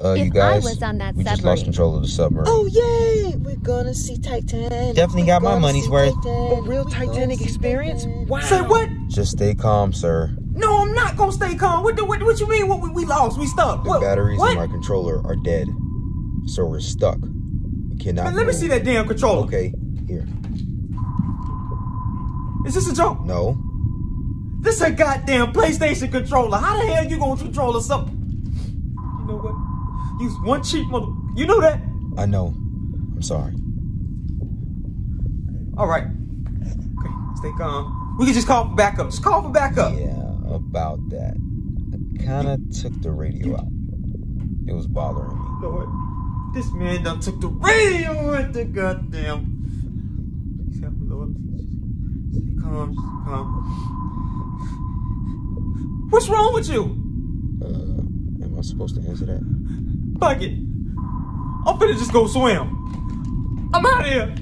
You guys, we just lost control of the submarine. Oh, yay! We're gonna see Titanic. Definitely got my money's worth. A real Titanic experience? Wow. Say what? Just stay calm, sir. No, I'm not gonna stay calm. What you mean? What we lost? We stuck. The batteries in my controller are dead, so we're stuck. We cannot. Man, let me see that damn controller. Okay, here. Is this a joke? No. This is a goddamn PlayStation controller. How the hell you gonna control something? You know what? Use one cheap mother. You know that? I know. I'm sorry. All right. Okay, stay calm. We can just call for backup. Just call for backup. Yeah, about that. I kind of took the radio out. It was bothering me. Lord, this man done took the radio at the goddamn. Please help me, Lord. Stay calm. Just calm. What's wrong with you? Am I supposed to answer that? Fuck it. I'm finna just go swim. I'm out of here.